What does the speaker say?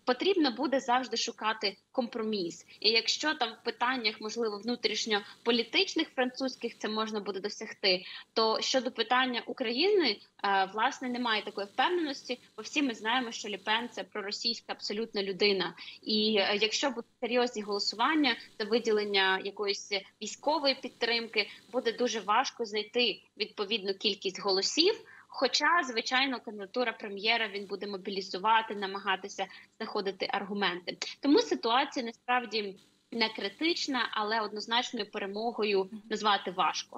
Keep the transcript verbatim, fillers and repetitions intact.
потрібно буде завжди шукати компроміс. І якщо там в питаннях, можливо, внутрішньополітичних французьких це можна буде досягти, то щодо питання України, е, власне, немає такої впевненості, бо всі ми знаємо, що Ле Пен – це проросійська абсолютно людина. І е, якщо будуть серйозні голосування за виділення якоїсь військової підтримки, буде дуже важко знайти відповідну кількість голосів. Хоча, звичайно, кандидатура прем'єра він буде мобілізувати, намагатися знаходити аргументи. Тому ситуація насправді не критична, але однозначною перемогою назвати важко.